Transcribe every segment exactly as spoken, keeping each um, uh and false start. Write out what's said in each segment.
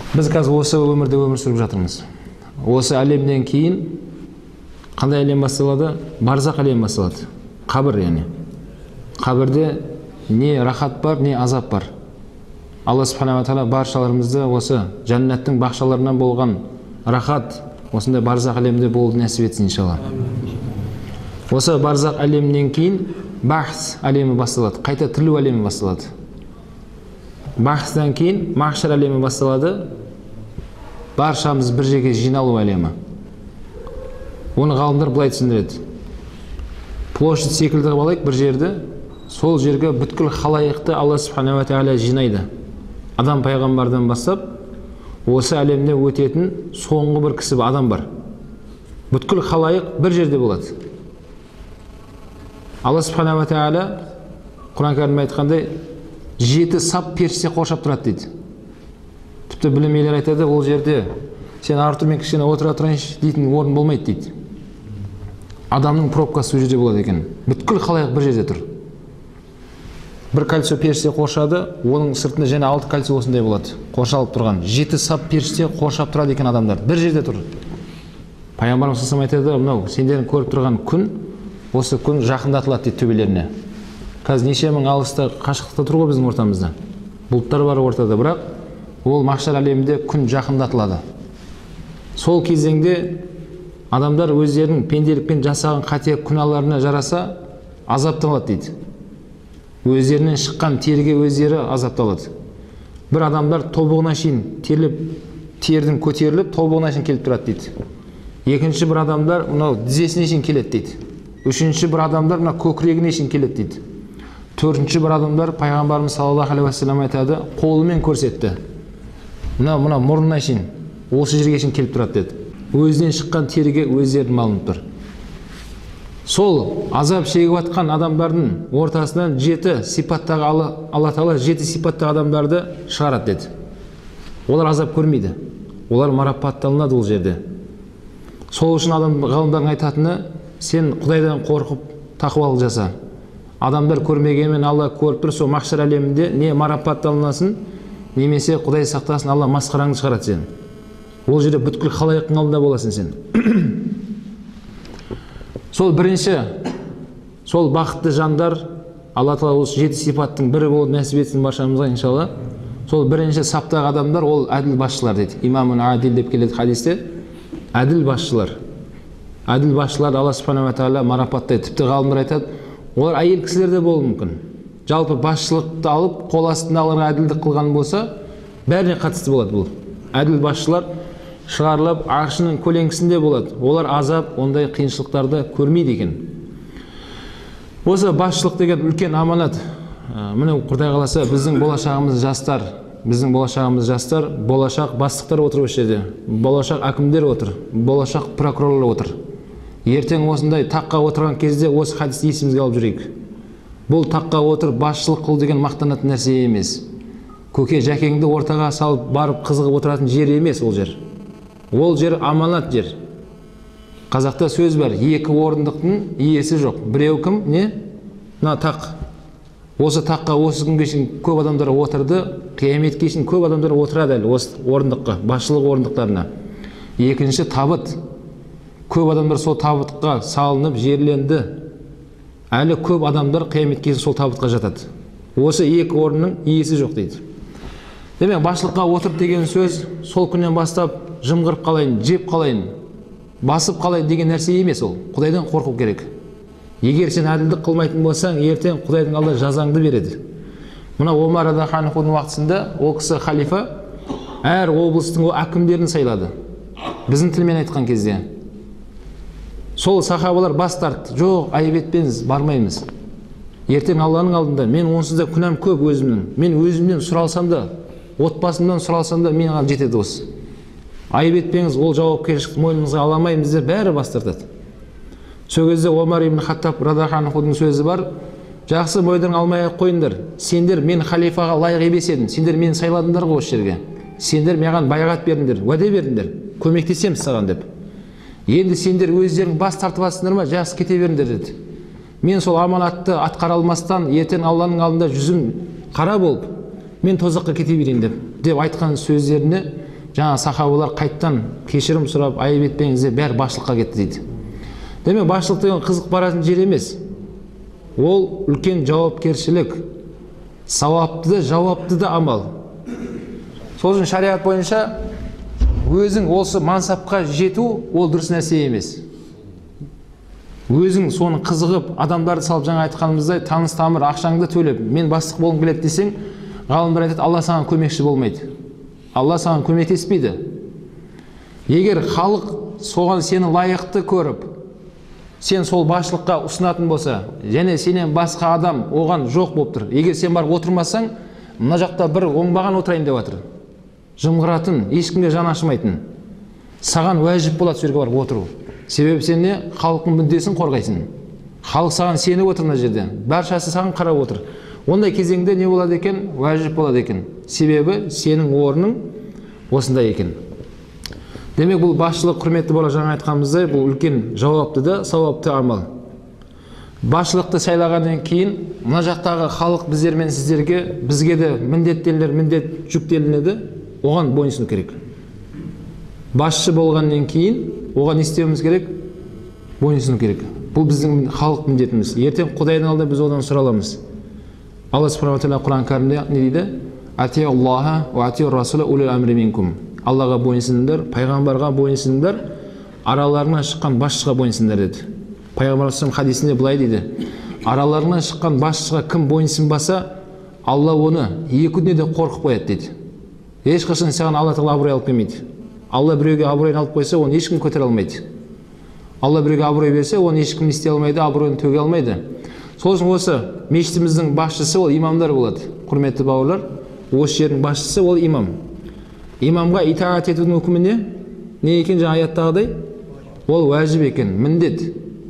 Біз қазір осы өмірде өмір сүріп жатырмыз. Осы әлемден кейін қандай әлем басталады? Барзақ әлем басталады. Қабір, яғни. Қабірде не рахат бар, не азап бар. Алла субханала тағала баршаларымызды осы жәннаттың бақшаларынан болған рахат, осындай барзақ әлемде болуды нәсіп етсін иншалла. Осы барзақ әлемнен кейін бахс әлемі басталады, қайта тірілу әлемі басталады. Бахстан кейін махшар әлемі басталады, баршамыз бір жерге жиналу әлемі. Оны ғалымдар былай түсіндіреді. Площадь секілді алайық бір жерді, сол жерге бүткіл халайықты Алла субханала тағала жинайды. Адам пайғамбардан бастап, осы әлемде өтетін соңғы бір кісі адам бар. Бүткіл халайық бір жерде болады. Алла субханала тағала Құран кәрімде айтқандай, жеті сап періште қоршап тұрады дейді. Тіпті білім иелері айтады, ол жерде сен Артур мен кішкене отыра тұрайыншы дейтін орын болмайды дейді. Адамның пробкасы сол жерде болады екен. Бүткіл халайық бір жерде тұр. Бір кольцо періште қоршады, оның сыртында және алты кольцо осындай болады, қоршалып тұрған. Жеті сап періште қоршап тұрады екен адамдар, бір жерде тұр. Пайғамбарымыз саллаллаху алейхи ва саллям айтады, мынау сендердің көріп тұрған күн, осы күн жақындатылады дейді төбелеріне. Қазір неше мың алыста қашықтықта тұр ғой біздің ортамызда. Бұлттар бар ортада, бірақ ол махшар әлемінде күн жақындатылады. Сол кезеңде адамдар өздерінің пенделікпен жасаған қате күнәларына жараса азапталады дейді. Өздерінен шыққан терге өздері азапталады. Бір адамдар тобығына шейін теріліп, тердің көтеріліп, тобығына шейін келіп тұрады дейді. Екінші бір адамдар мынау тізесіне шейін келеді дейді. Үшінші бір адамдар мына көкірегіне шейін келеді дейді. Төртінші бір адамдар пайғамбарымыз саллаллаху алейхи ва саллям айтады, қолымен көрсетті. Мына мына мұрнына шейін, осы жерге шейін келіп тұрады деді. Өзінен шыққан терге өздерін малынып тұр. Сол азап шегіп жатқан адамдардың ортасынан жеті сипаттағы Алла тағала жеті сипаттағы адамдарды шығарады деді. Олар азап көрмейді. Олар марапатталынады ол жерде. Сол үшін адам ғалымдардың айтатыны, сен Құдайдан қорқып тақуалық жаса. Адамдар көрмегенмен Алла көріп тұр, сол махшар әлемінде не марапатталынасың, немесе Құдай сақтасын, Алла масқараңды шығарады сен. Ол жерде бүткіл халайықтың алдында боласың сен. Сол бірінші, сол бақытты жандар, Алла тағала осы жеті сипаттың бірі болып нәсіп етсін баршамызға иншалла. Сол бірінші саптағы адамдар ол әділ басшылар дейді. Имамун адил деп келеді хадисте. Әділ басшылар. Әділ басшылар Алла субханала тағала марапаттайды. Тіпті ғалымдар айтады, олар әйел кісілер де болуы мүмкін. Жалпы басшылықты алып, қол астындағыларға әділдік қылған болса, бәріне қатысты болады бұл. Әділ басшылар шығарылып, аршының көлеңкісінде болады. Олар азап, ондай қиыншылықтарды көрмейді екен. Осы басшылық деген үлкен аманат. Міне Құдай қаласа біздің болашағымыз жастар, біздің болашағымыз жастар, болашақ бастықтар отыр осы жерде, болашақ әкімдер отыр, болашақ прокурорлар отыр. Ертең осындай таққа отырған кезде осы хадисті есімізге алып жүрейік. Бұл таққа отыр, басшылық қыл деген мақтанатын нәрсе емес. Көке жәкеңді ортаға салып барып қызығып отыратын жер емес ол жер. Ол жер аманат жер. Қазақта сөз бар, екі орындықтың иесі жоқ. Біреу кім? Не? Мына тақ. Осы таққа осы күнге шейін көп адамдар отырды, қияметке шейін көп адамдар отырады әлі осы орындыққа, басшылық орындықтарына. Екінші табыт. Көп адамдар сол табытқа салынып, жерленді. Әлі көп адамдар қияметке сол табытқа жатады. Осы екі орынның иесі жоқ дейді. Демек, басшылыққа отырып деген сөз сол күннен бастап жымғырып қалайын, жеп қалайын, басып қалайын деген нәрсе емес ол. Құдайдан қорқу керек. Егер сен әділдік қылмайтын болсаң, ертең Құдайдың алды жазаңды береді. Мына Омар радхияху анхудың уақытысында ол кісі халифа әр облыстың әкімдерін сайлады. Біздің тілмен айтқан кезде. Сол сахабалар бас тартты. Жоқ, айып етпеңіз, бармаймыз. Ертең Алланың алдында мен онсыз да күнәм көп өзімнің. Мен өзімнен сұралсам да, отбасымнан сұралсам да мен жетеді осы. Айып етпеңіз, ол жауапкершілікті мойнымызға аламаймыз деп бәрі бас тартады. Сол кезде Омар ибн Хаттаб радхияху анхудың сөзі бар. Жақсы, мойдың алмай қойыңдар. Сендер мен халифаға лайық емес едім. Сендер мені сайладыңдар ғой осы жерге. Сендер маған байғат бердіңдер, уәде бердіңдер. Көмектесеміз саған деп. Енді сендер өздерің бас тартып жатсыңдар ма, жақсы кете беріңдер деді. Мен сол аманатты атқара алмастан ертең Алланың алдында жүзім қара болып, мен тозаққа кете берейін деп деп айтқан сөздеріне жаңа сахабалар қайттан кешірім сұрап айып етпеңіздер, бәрі басшылыққа кетті дейді. Демек басшылық деген қызық баратын жер емес. Ол үлкен жауапкершілік, сауапты да, жауапты да амал. Сол үшін шариғат бойынша өзің осы мансапқа жету ол дұрыс нәрсе емес. Өзің соны қызығып, адамдарды салып жаңа айтқанымыздай таныс тамыр ақшаңды төлеп, мен бастық болғым келеді десең, ғалымдар айтады, Алла саған көмекші болмайды. Алла саған көмектеспейді. Егер халық соған сені лайықты көріп, сен сол басшылыққа ұсынатын болса, және сенен басқа адам оған жоқ болып тұр. Егер сен барып отырмасаң, мына жақта бір оңбаған отырайын деп жатыр. Жымғыратын, ешкімге жан ашымайтын. Саған уәжіп болады жерге барып отыру. Себебі сен не? Халықтың мүддесін қорғайсың. Халық саған сеніп отыр мына жерде. Баршасы саған қарап отыр. Ондай кезеңде не болады екен? Уәжіп болады екен. Себебі сенің орның осындай екен. Демек бұл басшылық, құрметті бала, жаңа айтқанымыздай, бұл үлкен жауапты да, сауапты амал. Басшылықты сайлағаннан кейін, мына жақтағы халық біздер мен сіздерге, бізге де міндеттелер, міндет жүктелінеді, оған бойынсыну керек. Басшы болғаннан кейін, оған істеуіміз керек, бойынсыну керек. Бұл біздің халық міндетіміз. Ертең Құдайдың алдында біз одан сұраламыз. Алла субханаху ва тағала Құран кәрімде не дейді? Атиуллаха ва атиур расула улил амри минкум. Аллаға бойынсындар, пайғамбарға бойынсындар, араларынан шыққан басшыға бойынсындар деді. Пайғамбар хадисінде былай дейді: араларынан шыққан басшыға кім бойынсынбаса, Алла оны екі дүниеде қорқып қояды дейді. Ешқашан саған Алла тағала абырой алып келмейді. Алла біреуге абыройын алып қойса, оны ешкім көтере алмайды. Алла біреуге абырой берсе, оны ешкім істей алмайды, абыройын төге алмайды. Сол үшін осы мешітіміздің басшысы ол имамдар болады. Құрметті бауырлар, осы жердің басшысы ол имам. Имамға итаат етудің үкімі не? Не екен жаңа аяттағыдай? Ол уәжіп екен, міндет.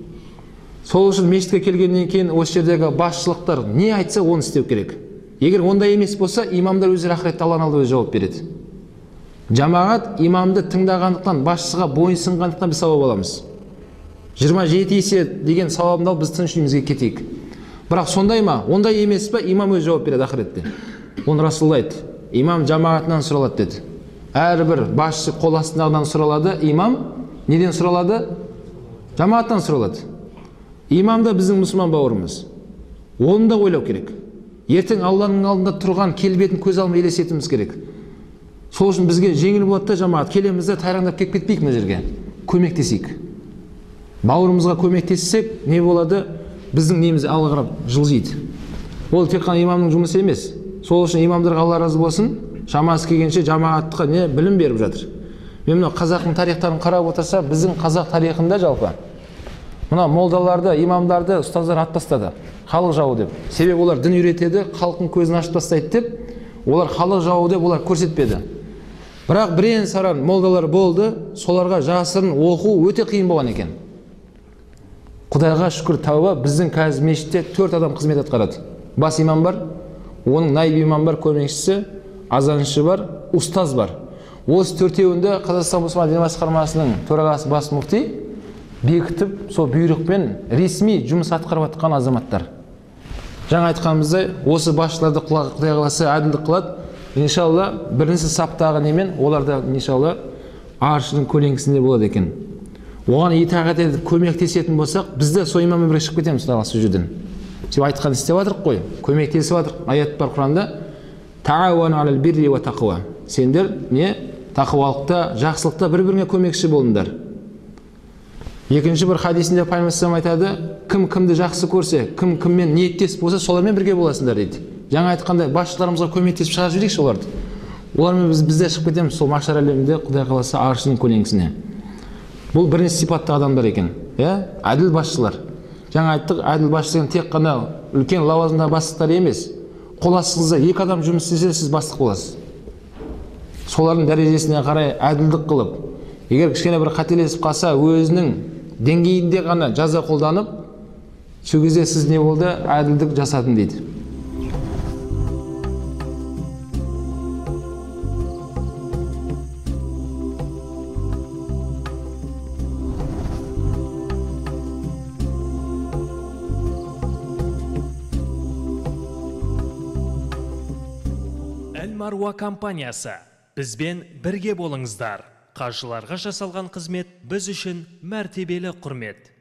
Сол үшін мешітке келгеннен кейін осы жердегі басшылықтар не айтса оны істеу керек. Егер ондай емес болса, имамдар өздері ақыретте Алланың алдында өз жауап береді. Жамағат имамды тыңдағандықтан, басшыға бойынсынғандықтан біз сауап аламыз. жиырма жеті есе деген сауабын алып біз тыныш үйімізге кетейік. Бірақ сондай ма? Ондай емес па? Имам өз жауап береді ақыретте. Оны Расул айтты. Имам жамағатынан сұралады деді. Әрбір басшы қол астындағыдан сұралады, имам неден сұралады? Жамағаттан сұралады. Имам да біздің мұсылман бауырымыз. Оны да ойлау керек. Ертең Алланың алдында тұрған келбетін көз алмай елестетуіміз керек. Сол үшін бізге жеңіл болады да жамағат. Келеміз де тайраңдап келіп кетпейік мына жерге. Көмектесейік. Бауырымызға көмектессек, не болады? Біздің неміз алға қарап жылжиды. Ол тек қана имамның жұмысы емес. Сол үшін имамдарға Алла разы болсын, шамасы келгенше жамағатқа не білім беріп жатыр. Мен мына қазақтың тарихтарын қарап отырса, біздің қазақ тарихында жалпы мына молдаларды, имамдарды ұстаздар ат тастады. Халық жауы деп. Себебі олар дін үйретеді, халықтың көзін ашып тастайды деп, олар халық жауы деп олар көрсетпеді. Бірақ бірен саран молдалар болды, соларға жасырын оқу өте қиын болған екен. Құдайға шүкір тәуба, біздің қазір мешітте төрт адам қызмет атқарады. Бас имам бар, оның найб имам бар, көмекшісі, азаншы бар, ұстаз бар. Осы төртеуінде Қазақстан мұсылман діни басқармасының төрағасы бас муфти бекітіп, сол бұйрықпен ресми жұмыс атқарып жатқан азаматтар. Жаңа айтқанымыздай, осы басшыларды Құдай қаласа әділдік қылады. Иншалла, бірінші саптағы немен, оларда иншалла аршының көлеңкісінде болады екен. Оған итағат етіп көмектесетін болсақ, біз де сол имаммен бірге шығып кетеміз Құдай қаласа жүрден. Сен айтқан істеп жатырық қой, көмектесіп жатырық. Аят бар Құранда: "Тағауану алал бирри ва тақуа". Сендер не? Тақуалықта, жақсылықта бір-біріңе көмекші болыңдар. Екінші бір хадисінде Пайғамбар айтады: кім кімді жақсы көрсе, кім кіммен ниеттес болса, солармен бірге боласыңдар дейді. Жаңа айтқандай басшыларымызға көмектесіп шығарып жіберейікші оларды. Олармен біз бізде шығып кетеміз сол mahшар әлемінде Құдай қаласа аршының көлеңкесіне. Бұл бірінші сипатты адамдар екен, иә? Әділ басшылар. Жаңа айттық, әділ басшы деген тек қана үлкен лауазымдағы бастықтар емес. Қол астыңызда екі адам жұмыс істесе, сіз бастық боласыз. Солардың дәрежесіне қарай әділдік қылып, егер кішкене бір қателесіп қалса, өзінің деңгейінде ғана жаза қолданып, сол кезде сіз не болды? Әділдік жасадым дейді. Әл Маруа компаниясы Бізбен бірге болыңыздар. Қажыларға жасалған қызмет біз үшін мәртебелі құрмет.